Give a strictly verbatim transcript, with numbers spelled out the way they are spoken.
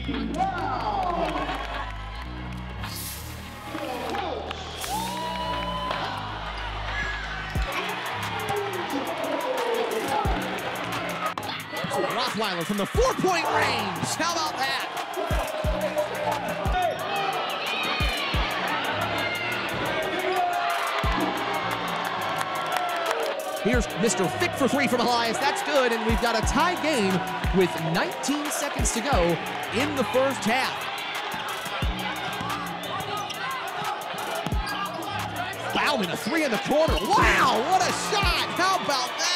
Rothweiler from the four-point range. How about that? Here's Mister Thick for three from Helias. That's good, and we've got a tie game with nineteen seconds to go in the first half. Bauman, a three in the corner. Wow, what a shot! How about that?